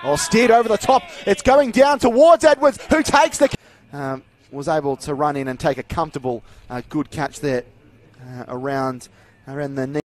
Oh, steered over the top. It's going down towards Edwards, who takes the... was able to run in and take a comfortable, good catch there around the knee.